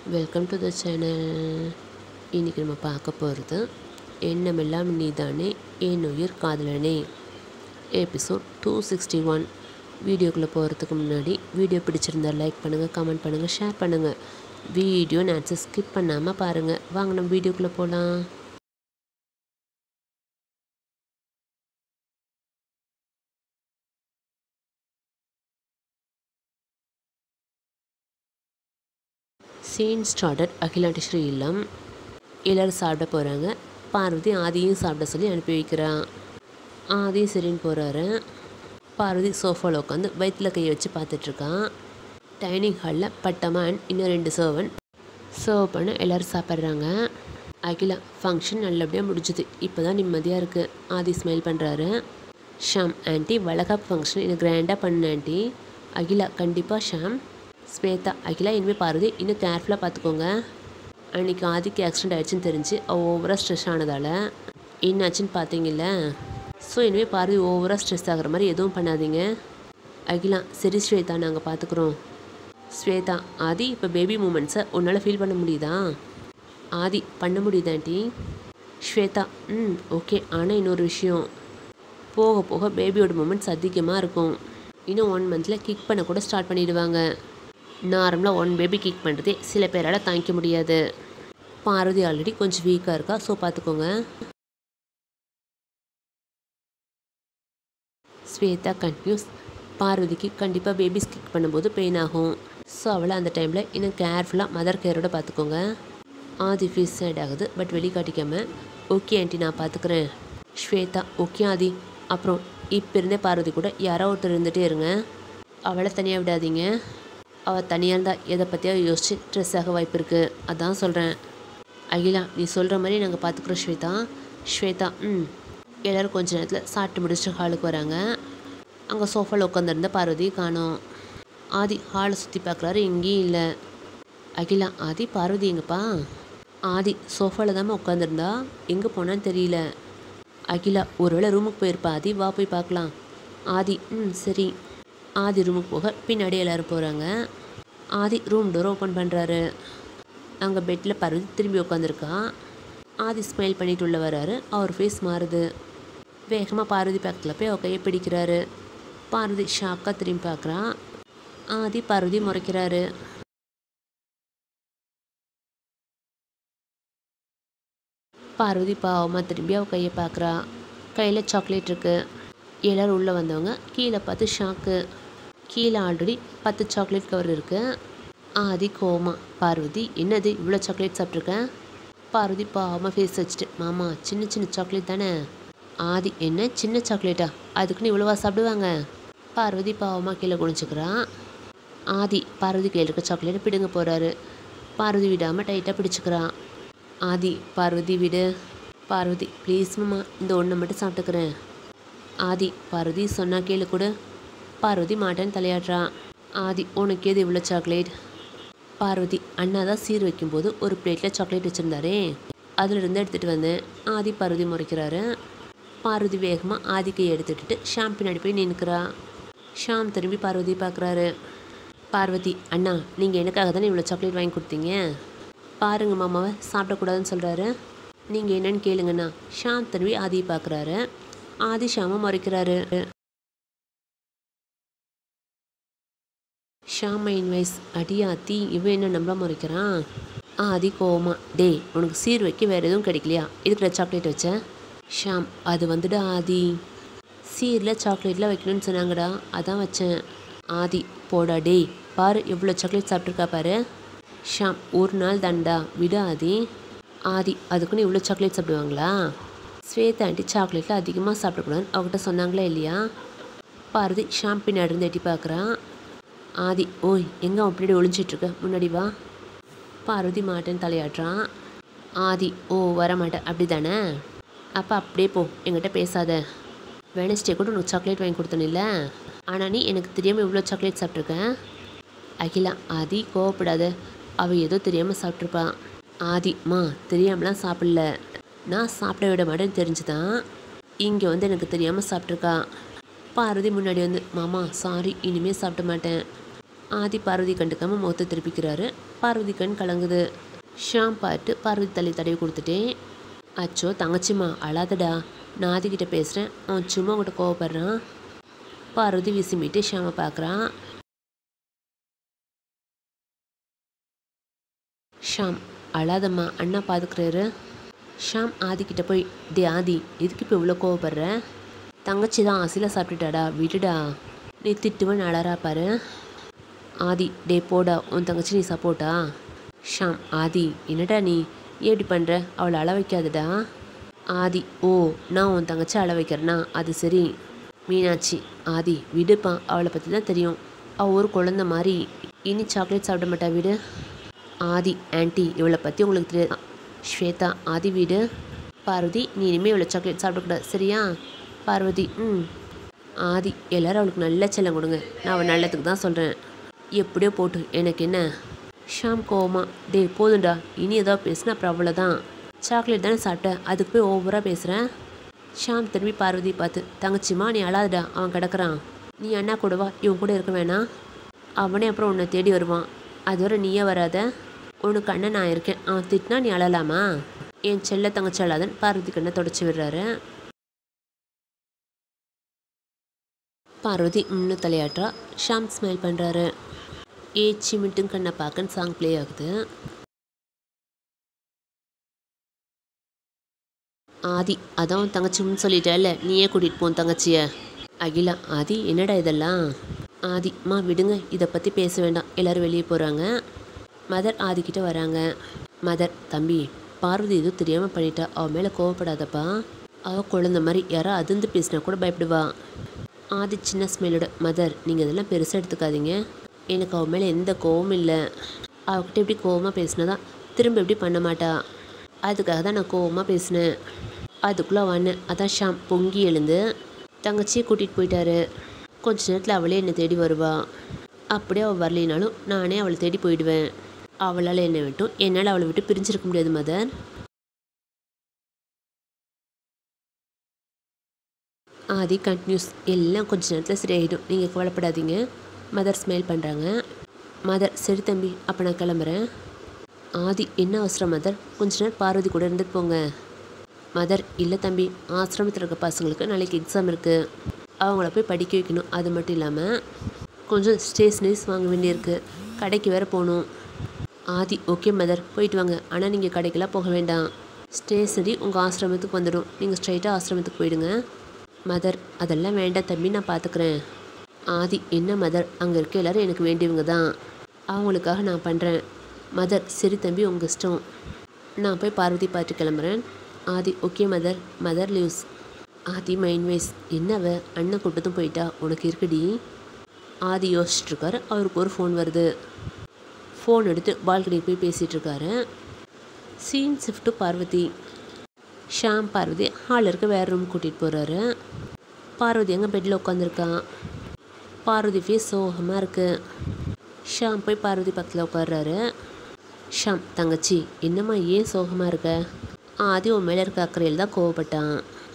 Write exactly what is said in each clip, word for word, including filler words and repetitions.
Welcome to the channel. இன்றைக்கி நம்ம பார்க்க போகிறது எண்ணமெல்லாம் நீதானே EnUyir காதலனே எபிசோட் டூ சிக்ஸ்டி ஒன். வீடியோக்குள்ளே போகிறதுக்கு முன்னாடி வீடியோ பிடிச்சிருந்தால் லைக் பண்ணுங்கள், கமெண்ட் பண்ணுங்கள், ஷேர் பண்ணுங்கள். வீடியோ நேரத்தை ஸ்கிப் பண்ணாமல் பாருங்கள். வாங்க நம்ம வீடியோக்குள்ளே போகலாம். Scene started. அகிலாண்டி ஸ்ரீ இல்லம். எல்லோரும் சாப்பிட போகிறாங்க. பார்வதி ஆதியும் சாப்பிட சொல்லி அனுப்பி வைக்கிறான். ஆதியும் சரின்னு போகிறாரு. பார்வதி சோஃபாவில் உட்காந்து வயிற்றில் கையை வச்சு பார்த்துட்ருக்கான். டைனிங் ஹாலில் பட்டமான் இன்னும் ரெண்டு சர்வன் சர்வ் பண்ண எல்லோரும் சாப்பிட்றாங்க. அகிலா ஃபங்க்ஷன் நல்லபடியாக முடிஞ்சுது, இப்போ தான் நிம்மதியாக இருக்குது. ஆதி ஸ்மைல் பண்ணுறாரு. ஷாம் ஆண்டி வளகாப்பு ஃபங்க்ஷன் இன்னும் கிராண்டாக பண்ண ஆண்டி. அகிலா கண்டிப்பாக ஷாம். ஸ்வேதா அகிலா இனிமேல் பார்வதி இன்னும் கேர்ஃபுல்லாக பார்த்துக்கோங்க. அன்றைக்கி ஆதிக்கு ஆக்சிடென்ட் ஆகிடுச்சின்னு தெரிஞ்சு அவள் ஓவராக ஸ்ட்ரெஸ் ஆனதால் என்னாச்சுன்னு பார்த்தீங்கல்ல. ஸோ இனிமேல் பார்வதி ஓவராக ஸ்ட்ரெஸ் ஆகிற மாதிரி எதுவும் பண்ணாதீங்க. அகிலா சரி ஸ்வேதா, நாங்கள் பார்த்துக்குறோம். ஸ்வேதா ஆதி இப்போ பேபி மூமெண்ட்ஸை உன்னால் ஃபீல் பண்ண முடியுதா? ஆதி பண்ண முடியுது ஆண்டி. ஸ்வேதா ம் ஓகே, ஆனால் இன்னொரு விஷயம், போக போக பேபியோட மூமெண்ட்ஸ் அதிகமாக இருக்கும். இன்னும் ஒன் மந்தில் கிக் பண்ண கூட ஸ்டார்ட் பண்ணிவிடுவாங்க. நார்மலாக ஒன் பேபி கிக் பண்ணுறதே சில பேரால் தாங்கிக்க முடியாது. பார்வதி ஆல்ரெடி கொஞ்சம் வீக்காக இருக்கா, ஸோ பார்த்துக்கோங்க. ஸ்வேதா கன்ஃபியூஸ். பார்வதிக்கு கண்டிப்பாக பேபிஸ் கிக் பண்ணும்போது பெயின் ஆகும். ஸோ அவளை அந்த டைமில் இன்னும் கேர்ஃபுல்லாக மதர் கேரோட பார்த்துக்கோங்க. ஆதி ஃபீஸ் சைட் ஆகுது, பட் வெளிக்காட்டிக்காமல் ஓகே ஆண்டி நான் பார்த்துக்கிறேன். ஸ்வேதா ஓகே ஆதி. அப்புறம் இப்போ இருந்தே பார்வதி கூட யாரோ ஒருத்தர் இருந்துகிட்டே இருங்க. அவளை தனியாக விடாதீங்க. அவள் தனியாக இருந்தால் எதை பற்றியா யோசிச்சு ஸ்ட்ரெஸ் ஆக வாய்ப்பு இருக்குது, அதான் சொல்கிறேன். அகிலா நீ சொல்கிற மாதிரி நாங்கள் பார்த்துக்குறோம் ஸ்வேதா. ஸ்வேதா ம். எல்லோரும் கொஞ்ச நேரத்தில் சாப்பிட்டு முடிச்சுட்டு ஹாலுக்கு வராங்க. அங்கே சோஃபாவில் உட்காந்துருந்த பார்வதி காணோம். ஆதி ஹாலை சுற்றி பார்க்குறாரு, எங்கேயும் இல்லை. அகிலா ஆதி பார்வதி எங்கப்பா? ஆதி சோஃபாவில் தானே உட்காந்துருந்தா, எங்கே போனான்னு தெரியல. அகிலா ஒருவேளை ரூமுக்கு போயிருப்பா ஆதி, வா போய் பார்க்கலாம். ஆதி ம் சரி. ஆதி ரூமுக்கு போக பின்னாடி எல்லோரும் போகிறாங்க. ஆதி ரூம் டோர் ஓப்பன் பண்ணுறாரு. அங்கே பெட்டில் பார்வதி திரும்பி உட்காந்துருக்கா. ஆதி ஸ்மைல் பண்ணிட்டு உள்ள வராரு. அவர் ஃபேஸ் மாறுது. வேகமாக பார்வதி பக்கத்தில் போய் அவ கையை பிடிக்கிறாரு. பார்வதி ஷாக்காக திரும்பி பார்க்குறா. ஆதி பார்வதி முறைக்கிறாரு. பார்வதி பாவமாக திரும்பி அவள் கையை பார்க்குறா. கையில் சாக்லேட் இருக்குது. எல்லோரும் உள்ளே வந்தவங்க கீழே பார்த்து ஷாக்கு. கீழே ஆல்ரெடி பத்து சாக்லேட் கவர் இருக்குது. ஆதி கோமா. பார்வதி என்னது இவ்வளோ சாக்லேட் சாப்பிட்ருக்கேன்? பார்வதி பாவமாக ஃபேஸ் வச்சுட்டு மாமா சின்ன சின்ன சாக்லேட் தானே. ஆதி என்ன சின்ன சாக்லேட்டா, அதுக்குன்னு இவ்வளோவா சாப்பிடுவாங்க? பார்வதி பாவமாக கீழே குடிச்சுக்கிறான். ஆதி பார்வதி கையில் இருக்க சாக்லேட்டை பிடுங்க போகிறாரு. பார்வதி விடாமல் டைட்டாக பிடிச்சிக்கிறான். ஆதி பார்வதி விடு. பார்வதி ப்ளீஸ் மாமா, இந்த ஒன்றை மட்டும் சாப்பிட்டுக்கிறேன். ஆதி பார்வதி சொன்னால் கேளு கொடு. பார்வதி மாட்டேன்னு தலையாடுறான். ஆதி உனக்கு ஏது இவ்வளோ சாக்லேட்? பார்வதி அண்ணா தான் சீர் வைக்கும்போது ஒரு பிளேட்டில் சாக்லேட் வச்சுருந்தாரே, அதிலிருந்து எடுத்துகிட்டு வந்தேன். ஆதி பார்வதி முறைக்கிறாரு. பார்வதி வேகமாக ஆதி கையை எடுத்துகிட்டு ஷாம் பின்னாடி போய் நின்றுக்கிறா. ஷாம் திரும்பி பார்வதி பார்க்குறாரு. பார்வதி அண்ணா நீங்கள் எனக்காக தானே இவ்வளோ சாக்லேட் வாங்கி கொடுத்தீங்க, பாருங்கள் மாமாவை சாப்பிடக்கூடாதுன்னு சொல்கிறாரு. நீங்கள் என்னன்னு கேளுங்கண்ணா. ஷாம் திரும்பி ஆதியை பார்க்குறாரு. ஆதி ஷாமை முறைக்கிறாரு. ஷாம் மைன் வைஸ் அடியாத்தி இவன் என்ன நம்மள முறைக்கிறான். ஆதி கோவமா டே உனக்கு சீர் வைக்க வேறு எதுவும் கிடைக்கலையா, இதுக்குள்ள சாக்லேட் வச்ச? ஷாம் அது வந்துட்டு ஆதி சீரில் சாக்லேட்லாம் வைக்கணும்னு சொன்னாங்கடா, அதான் வச்சேன். ஆதி போடா டே, பாரு எவ்வளோ சாக்லேட் சாப்பிட்ருக்கா பாரு. ஷாம் ஒரு நாள் தான்டா விட ஆதி. ஆதி அதுக்குன்னு இவ்வளோ சாக்லேட் சாப்பிடுவாங்களா? ஸ்வேதா ஆண்டி சாக்லேட்டில் அதிகமாக சாப்பிடக்கூடாதுன்னு அவகிட்ட சொன்னாங்களா இல்லையா? பார்வதி ஷாம் பின்னாடி இருந்து எட்டி பார்க்குறான். ஆதி ஓய் எங்கே அப்படி ஒளிஞ்சிட்ருக்க, முன்னாடி வா. பார்வதி மாட்டேன்னு தலையாடுறான். ஆதி ஓ வரமாட்டேன் அப்படி தானே, அப்போ அப்படியே போ, என்கிட்ட பேசாத. வெனஸ்டே கூட உனக்கு சாக்லேட் வாங்கி கொடுத்தனில்ல, ஆனால் நீ எனக்கு தெரியாமல் இவ்வளோ சாக்லேட் சாப்பிட்ருக்கேன். அகிலா ஆதி கோவப்படாத, அவள் ஏதோ தெரியாமல் சாப்பிட்ருப்பான். ஆதி மா தெரியாமலாம் சாப்பிடல, நான் சாப்பிட விட மாட்டேன்னு தெரிஞ்சுதான் இங்கே வந்து எனக்கு தெரியாமல் சாப்பிட்ருக்கா. பார்வதி முன்னாடி வந்து மாமா சாரி இனிமேல் சாப்பிட மாட்டேன். ஆதி பார்வதி கண்டுக்காமல் முகத்தை திருப்பிக்கிறாரு. பார்வதி கண் கலங்குது. ஷாம் பார்த்து பார்வதி தலை தடவி கொடுத்துட்டேன். அச்சோ தங்கச்சிம்மா அழாதடா, நான் ஆதிக்கிட்ட பேசுகிறேன், அவன் சும்மா உங்கள்கிட்ட கோவப்படுறான். பார்வதி விசும்பிட்டு ஷாமை பார்க்குறான். ஷாம் அழாதம்மா, அண்ணா பார்த்துக்கிறாரு. ஷாம் ஆதிக்கிட்ட போய், டே ஆதி எதுக்கு இப்போ இவ்வளோ கோவப்படுற? தங்கச்சி தான் ஆசையில் சாப்பிட்டுட்டாடா, விட்டுடா. நீ திட்டுவன் அழறா பாரு. ஆதி டே போடா, உன் தங்கச்சி நீ சப்போட்டா? ஷாம் ஆதி என்னடா நீ எப்படி பண்ணுற, அவளை அழ வைக்காதடா. ஆதி ஓ நான் உன் தங்கச்சி அழ வைக்கிறேன்னா அது சரி. மீனாட்சி ஆதி விடுப்பான், அவளை பற்றி தான் தெரியும், அவள் ஒரு குழந்த மாதிரி, இனி சாக்லேட் சாப்பிட மாட்டா விடு. ஆதி ஆன்ட்டி இவளை பற்றி உங்களுக்கு தெரியாது. ஸ்வேதா ஆதி வீடு. பார்வதி நீ இனிமேல் இவ்வளோ சாக்லேட் சாப்பிடக்கூடாது சரியா? பார்வதி ம். ஆதி எல்லோரும் அவளுக்கு நல்ல செல்லம் கொடுங்க, நான் அவள் நல்லதுக்கு தான் சொல்கிறேன். எப்படியோ போட்டு எனக்கு என்ன. ஷாம் கோவமா டே போதுண்டா, இனி ஏதாவது பேசுனா அப்புறம் அவ்வளோதான். சாக்லேட் தானே சாப்பிட்டேன், அதுக்கு போய் ஓவராக பேசுகிறேன். ஷாம் திரும்பி பார்வதி பார்த்து, தங்கச்சிம்மா நீ அழாதடா, அவன் கிடக்குறான், நீ அண்ணா கூடவா, இவன் கூட இருக்க வேணாம், அவனே அப்புறம் உன்னை தேடி வருவான், அதுவரை நீயே வராத, உனக்கு அண்ணன் நான் இருக்கேன், அவன் திட்டினா நீ அழலாமா? என் செல்ல தங்கச்சி அழாதன்னு பார்வதி கண்ணை தொடச்சி விடுறாரு. பார்வதி இன்னும் தலையாட்டுறா. ஷாம் ஸ்மைல் பண்ணுறாரு. ஏ சிமிட்டும் கண்ணை பார்க்கன்னு சாங் ப்ளே ஆகுது. ஆதி அதான் தங்கச்சின்னு சொல்லிட்டேல்ல, நீயே கூட்டிகிட்டு போன் தங்கச்சிய. அகிலா ஆதி என்னடா இதெல்லாம்? ஆதி மா விடுங்க, இதை பற்றி பேச வேண்டாம், எல்லோரும் வெளியே போகிறாங்க. மதர் ஆதிக்கிட்ட வராங்க. மதர் தம்பி பார்வதி எதுவும் தெரியாமல் பண்ணிட்டா, அவள் மேலே கோவப்படாதப்பா, அவள் குழந்த மாதிரி யாரோ அதிர்ந்து பேசினா கூட பயப்படுவா. ஆதி சின்ன ஸ்மெல்லோட மதர் நீங்கள் இதெல்லாம் பெருசாக எடுத்துக்காதீங்க, எனக்கு அவள் மேலே எந்த கோவமும் இல்லை, அவகிட்ட எப்படி கோவமாக பேசினதா திரும்ப எப்படி பண்ண மாட்டா, அதுக்காக தான் நான் கோவமாக பேசினேன். அதுக்குள்ளே அவன் அதான் ஷாம் பொங்கி எழுந்து தங்கச்சியை கூட்டிகிட்டு போயிட்டாரு. கொஞ்ச நேரத்தில் அவளே என்னை தேடி வருவா, அப்படியே அவள் வரலினாலும் நானே அவளை தேடி போயிடுவேன், அவளால் என்னை விட்டும் என்னால் அவளை விட்டு பிரிஞ்சிருக்க முடியாது மதர். ஆதி கண்டினியூஸ் எல்லாம் கொஞ்ச நேரத்தில் சரியாயிடும், நீங்கள் கவலைப்படாதீங்க. மதர் ஸ்மைல் பண்ணுறாங்க. மதர் சரி தம்பி அப்போ நான் கிளம்புறேன். ஆதி என்ன அவசரம் மதர், கொஞ்ச நேரம் பார்வதி கூட இருந்துட்டு போங்க. மதர் இல்லை தம்பி, ஆசிரமத்தில் இருக்க பசங்களுக்கு நாளைக்கு எக்ஸாம் இருக்குது, அவங்கள போய் படிக்க வைக்கணும், அது மட்டும் இல்லாமல் கொஞ்சம் ஸ்டேஷ்னரிஸ் வாங்க வேண்டியிருக்கு, கடைக்கு வேறு போகணும். ஆதி ஓகே மதர் போயிட்டு வாங்க, ஆனால் நீங்கள் கடைக்கெல்லாம் போக வேண்டாம், ஸ்டேஷ்னரி உங்கள் ஆசிரமத்துக்கு வந்துடும், நீங்கள் ஸ்ட்ரைட்டாக ஆசிரமத்துக்கு போயிடுங்க. மதர் அதெல்லாம் வேண்டாம் தம்பி நான் பார்த்துக்கிறேன். ஆதி என்ன மதர், அங்கே இருக்க எல்லோரும் எனக்கு வேண்டியவங்க தான், அவங்களுக்காக நான் பண்ணுறேன். மதர் சரி தம்பி உங்கள் இஷ்டம், நான் போய் பார்வதி பார்த்து கிளம்புறேன். Aadhi okay mother. Mother leaves. Aadhi mind voice என்னவ அண்ணன் கூட்டத்தும் போயிட்டா உனக்கு இருக்குடி. ஆதி யோசிச்சுட்ருக்காரு. அவருக்கு ஒரு ஃபோன் வருது. ஃபோன் எடுத்து பால்கனிக்கு போய் பேசிகிட்ருக்காரு. Scene shift to Parvathi. ஷாம் பார்வதி ஹாலில் இருக்க வேறு ரூம் கூட்டிகிட்டு போகிறாரு. பார்வதி அங்கே பெட்டில் உட்காந்துருக்கான். பார்வதி ஃபேஸ் சோகமாக இருக்குது. ஷாம் போய் பார்வதி பக்கத்தில் உட்காடுறாரு. ஷாம் தங்கச்சி என்னம்மா ஏன் சோகமாக இருக்க? ஆதி உன் மேலே இருக்க அக்கறையில் தான் கோவப்பட்டான்.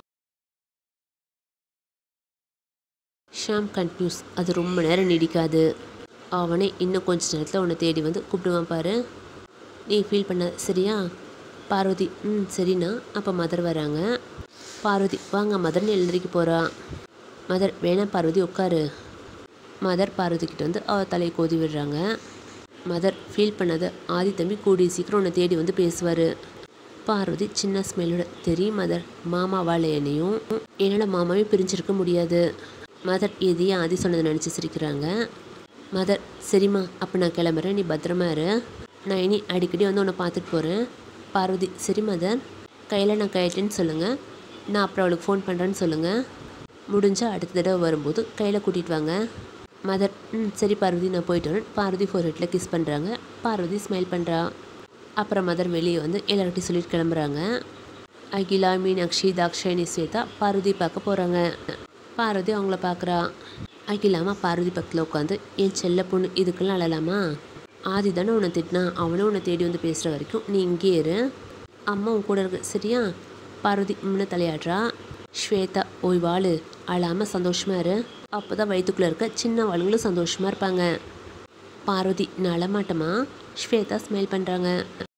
ஷாம் கன்ஃபியூஸ். அது ரொம்ப நேரம் நீடிக்காது, அவனே இன்னும் கொஞ்ச நேரத்தில் உன்னை தேடி வந்து கூப்பிடுவான் பாரு, நீ ஃபீல் பண்ண சரியா? பார்வதி ம் சரிண்ணா. அப்போ மதர் வராங்க. பார்வதி வாங்க மதர்னு எழுந்திரிக்க போகிறா. மதர் வேணாம் பார்வதி உட்காரு. மதர் பார்வதிக்கிட்ட வந்து அவள் தலையை கோதி விடுறாங்க. மதர் ஃபீல் பண்ணாத, ஆதி தம்பி கூடிய சீக்கிரம் உன்னை தேடி வந்து பேசுவார். பார்வதி சின்ன ஸ்மெல்லோட தெரியும் மதர், மாமாவால் என்னையும் என்னால் மாமாவையும் பிரிஞ்சிருக்க முடியாது. மதர் எதையும் ஆதி சொன்னதை நினச்சி சிரிக்கிறாங்க. மதர் சரிம்மா அப்போ நான் கிளம்புறேன், நீ பத்திரமா இரு, நான் இனி அடிக்கடி வந்து உன்னை பார்த்துட்டு போகிறேன். பார்வதி சரி மதர். கையில் நான் கையிட்டேன்னு சொல்லுங்கள், நான் அப்புறம் அவளுக்கு ஃபோன் பண்ணுறேன்னு சொல்லுங்கள், முடிஞ்சால் அடுத்த தடவை வரும்போது கையில் கூட்டிகிட்டு வாங்க. மதர் ம் சரி பார்வதி நான் போயிட்டு வரேன். பார்வதி ஃபோர் ஹெட்டில் கிஸ் பண்ணுறாங்க. பார்வதி ஸ்மைல் பண்ணுறா. அப்புறம் மதர் வெளியே வந்து எல்லார்கிட்டையும் சொல்லிட்டு கிளம்புறாங்க. அகிலா மீனாட்சி தாக்ஷாயணி ஸ்வேதா பார்வதி பார்க்க போகிறாங்க. பார்வதி அவங்கள பார்க்குறா. அகிலாமா பார்வதி பக்கத்தில் உட்காந்து என் செல்ல பொண்ணு இதுக்கெல்லாம் அழலாமா? ஆதி தானே உன்னை திட்டினா, அவனும் உன்னை தேடி வந்து பேசுகிற வரைக்கும் நீ இங்கே இரு, அம்மா உன் கூட இருக்கு சரியா? பார்வதி முன்ன தலையாடுறா. ஸ்வேதா ஓய் வாழு, அழாமல் சந்தோஷமாக இரு, அப்போ தான் வயிற்றுக்குள்ளே இருக்க சின்ன வாளுங்களும் சந்தோஷமாக இருப்பாங்க. பார்வதி நலமாட்டமா? ஸ்வேதா ஸ்மைல் பண்ணுறாங்க.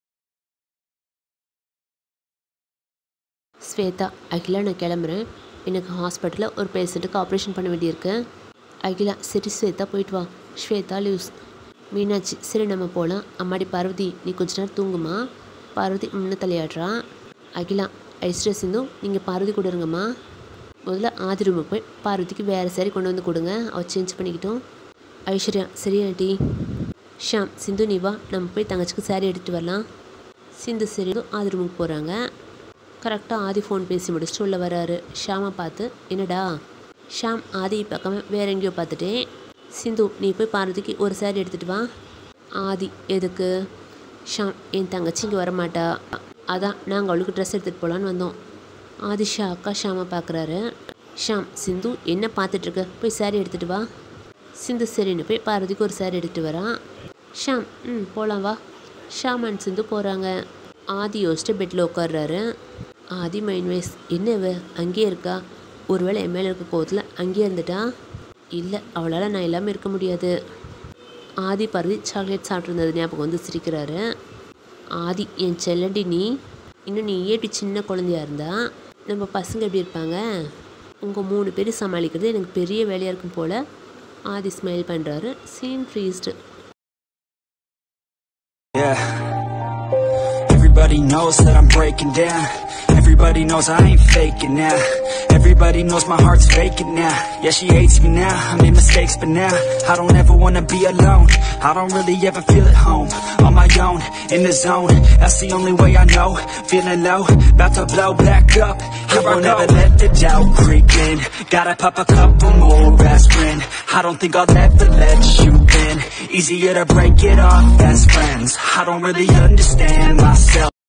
ஸ்வேதா, அகிலா நான் கிளம்புறேன், எனக்கு ஹாஸ்பிட்டலில் ஒரு பேஷண்ட்டுக்கு ஆப்ரேஷன் பண்ண வேண்டியிருக்கு. அகிலா, சரி ஸ்வேதா போயிட்டு வா. ஸ்வேதா லூஸ். மீனாட்சி, சரி நம்ம போகலாம். அம்மாடி பார்வதி, நீ கொஞ்ச நேரம் தூங்குமா? பார்வதி முன்ன தலையாடுறா. அகிலா, ஐஸ்வர்யா சிந்து, நீங்கள் பார்வதி கூட இருங்கம்மா. முதல்ல ஆதி ரூமுக்கு போய் பார்வதிக்கு வேறு சாரி கொண்டு வந்து கொடுங்க, அவள் சேஞ்ச் பண்ணிக்கிட்டோம். ஐஸ்வர்யா, சரி ஆண்டி. ஷாம், சிந்து நீ வா, நம்ம போய் தங்கச்சிக்கு சாரி எடுத்துகிட்டு வரலாம். சிந்து சரி ஆதி ரூமுக்கு போகிறாங்க. கரெக்டாக ஆதி ஃபோன் பேசி முடிச்சுட்டு உள்ளே வராரு. ஷாமை பார்த்து, என்னடா? ஷாம் ஆதியை பார்க்காம வேற எங்கேயோ பார்த்துட்டேன். சிந்து, நீ போய் பார்வதிக்கு ஒரு சாரி எடுத்துகிட்டு வா. ஆதி, எதுக்கு? ஷாம், என் தங்கச்சி இங்கே வரமாட்டா, அதான் நாங்கள் அவளுக்கு ட்ரெஸ் எடுத்துகிட்டு போகலான்னு வந்தோம். ஆதி ஷாக்கா ஷாமை பார்க்குறாரு. ஷாம், சிந்து என்ன பார்த்துட்ருக்க, போய் சாரி எடுத்துகிட்டு வா. சிந்து சரின்னு போய் பார்வதிக்கு ஒரு சாரி எடுத்துகிட்டு வரான். ஷாம், ம் போகலாம் வா. ஷாம் அண்ட் சிந்து போகிறாங்க. ஆதி யோசிச்சுட்டு பெட்டில் உட்காடுறாரு. ஆதி மைண்ட் வைஸ், என்ன இவ அங்கேயே இருக்கா? ஒருவேளை என் மேலே இருக்க கோவத்தில் அங்கேயே இருந்துட்டா? இல்லை, அவளால் நான் எல்லாமே இருக்க முடியாது. ஆதி பார்வதி சாக்லேட் சாப்பிட்ருந்தது ஞாபகம் வந்து சிரிக்கிறாரு. ஆதி, என் செல்லண்டி நீ, இன்னும் நீ ஏட்டி சின்ன குழந்தையா இருந்தா நம்ம பசங்க எப்படி இருப்பாங்க? உங்கள் மூணு பேர் சமாளிக்கிறது எனக்கு பெரிய வேலையாக இருக்கும் போல். ஆதி ஸ்மைல் பண்ணுறாரு. Scene freezed. Everybody knows that I'm breaking down. Everybody knows I ain't faking now. Everybody knows my heart's faking now. Yeah, she hates me now, I made mistakes but now I don't ever wanna be alone. I don't really ever feel at home. On my own, in the zone, that's the only way I know. Feeling low, about to blow back up. I won't ever let the doubt creep in. Gotta pop a couple more aspirin. I don't think I'll ever let you in. Easier to break it off best friends. I don't really understand myself.